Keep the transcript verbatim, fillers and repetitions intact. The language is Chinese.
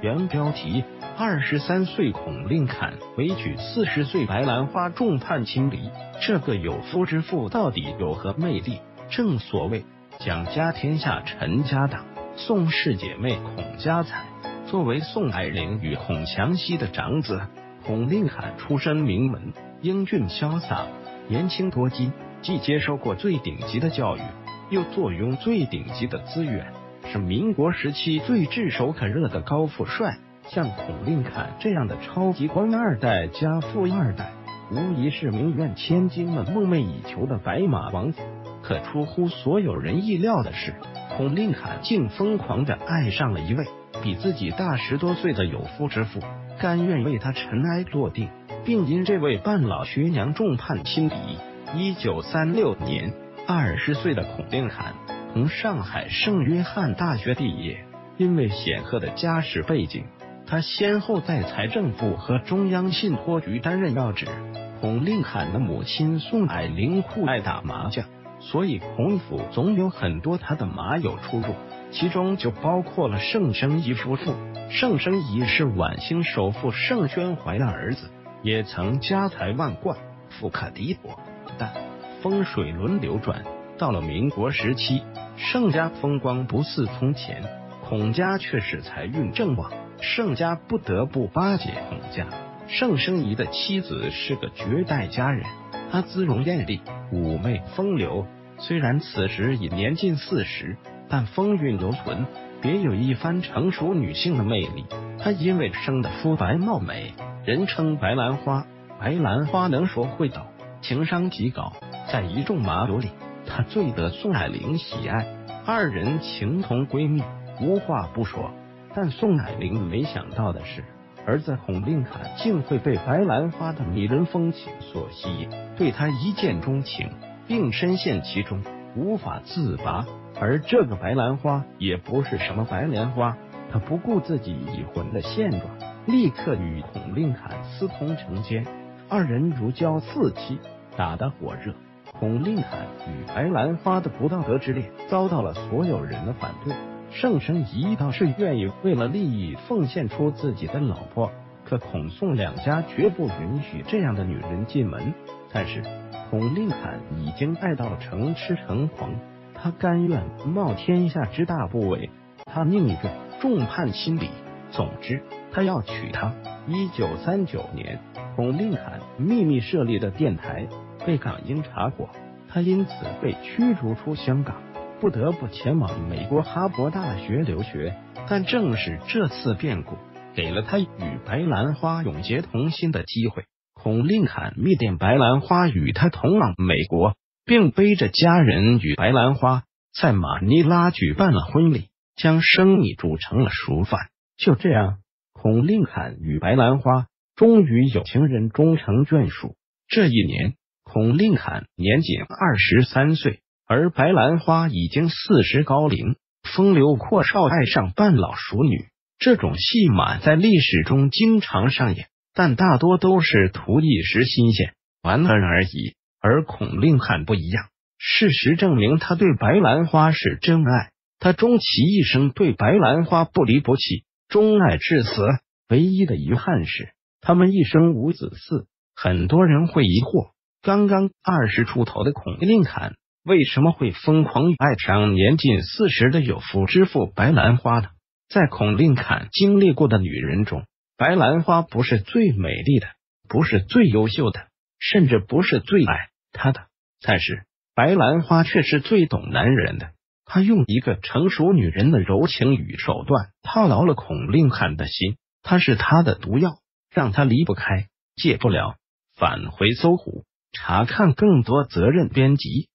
原标题：二十三岁孔令侃委曲四十岁白兰花众叛亲离，这个有夫之妇到底有何魅力？正所谓蒋家天下陈家党，宋氏姐妹孔家财。作为宋靄龄与孔祥熙的长子，孔令侃出身名门，英俊潇洒，年轻多金，既接受过最顶级的教育，又坐拥最顶级的资源，是民国时期最炙手可热的高富帅。像孔令侃这样的超级官二代加富二代，无疑是名媛千金们梦寐以求的白马王子。可出乎所有人意料的是，孔令侃竟疯狂地爱上了一位比自己大十多岁的有夫之妇，甘愿为他尘埃落定，并因这位半老学娘众叛亲离。一九三六年，二十岁的孔令侃从上海圣约翰大学毕业，因为显赫的家世背景，他先后在财政部和中央信托局担任要职。孔令侃的母亲宋靄龄酷爱打麻将，所以孔府总有很多他的麻友出入，其中就包括了盛生仪夫妇。盛生仪是晚清首富盛宣怀的儿子，也曾家财万贯，富可敌国。但风水轮流转，到了民国时期，盛家风光不似从前，孔家却是财运正旺，盛家不得不巴结孔家。盛生仪的妻子是个绝代佳人，她姿容艳丽，妩媚风流，虽然此时已年近四十，但风韵犹存，别有一番成熟女性的魅力。她因为生得肤白貌美，人称白兰花。白兰花能说会道，情商极高，在一众麻友里，她最得宋靄龄喜爱，二人情同闺蜜，无话不说。但宋靄龄没想到的是，儿子孔令侃竟会被白兰花的迷人风情所吸引，对她一见钟情，并深陷其中，无法自拔。而这个白兰花也不是什么白莲花，她不顾自己已婚的现状，立刻与孔令侃私通成奸，二人如胶似漆，打得火热。孔令侃与白兰花的不道德之恋遭到了所有人的反对，盛生仪倒是愿意为了利益奉献出自己的老婆，可孔宋两家绝不允许这样的女人进门。但是孔令侃已经爱到成痴成狂，他甘愿冒天下之大不韪，他宁愿众叛亲离，总之他要娶她。一九三九年，孔令侃秘密设立的电台被港英查获，他因此被驱逐出香港，不得不前往美国哈佛大学留学。但正是这次变故，给了他与白兰花永结同心的机会。孔令侃密电白兰花与他同往美国，并背着家人与白兰花在马尼拉举办了婚礼，将生米煮成了熟饭。就这样，孔令侃与白兰花终于有情人终成眷属。这一年，孔令侃年仅二十三岁，而白兰花已经四十高龄，风流阔少爱上半老熟女，这种戏码在历史中经常上演，但大多都是图一时新鲜，玩玩而已。而孔令侃不一样，事实证明他对白兰花是真爱，他终其一生对白兰花不离不弃，钟爱至死。唯一的遗憾是，他们一生无子嗣。很多人会疑惑，刚刚二十出头的孔令侃为什么会疯狂爱上年近四十的有夫之妇白兰花呢？在孔令侃经历过的女人中，白兰花不是最美丽的，不是最优秀的，甚至不是最爱他的，但是白兰花却是最懂男人的。她用一个成熟女人的柔情与手段套牢了孔令侃的心，她是他的毒药，让他离不开，戒不了。返回搜狐，查看更多责任编辑。